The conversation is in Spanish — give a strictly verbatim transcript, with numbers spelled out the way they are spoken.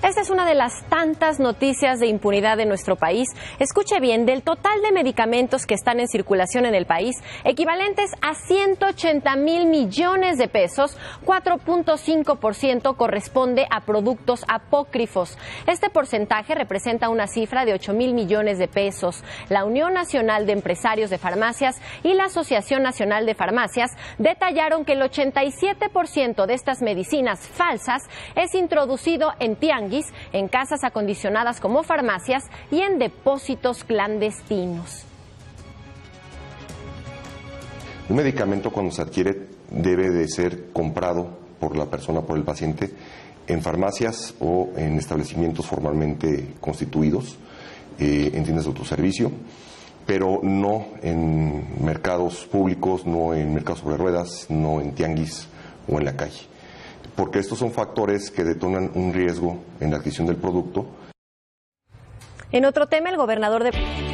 Esta es una de las tantas noticias de impunidad de nuestro país. Escuche bien, del total de medicamentos que están en circulación en el país, equivalentes a ciento ochenta mil millones de pesos, cuatro punto cinco por ciento corresponde a productos apócrifos. Este porcentaje representa una cifra de ocho mil millones de pesos. La Unión Nacional de Empresarios de Farmacias y la Asociación Nacional de Farmacias detallaron que el ochenta y siete por ciento de estas medicinas falsas es introducido en tianguis, en casas acondicionadas como farmacias y en depósitos clandestinos. Un medicamento, cuando se adquiere, debe de ser comprado por la persona, por el paciente, en farmacias o en establecimientos formalmente constituidos, eh, en tiendas de autoservicio, pero no en mercados públicos, no en mercados sobre ruedas, no en tianguis o en la calle, porque estos son factores que detonan un riesgo en la adquisición del producto. En otro tema, el gobernador de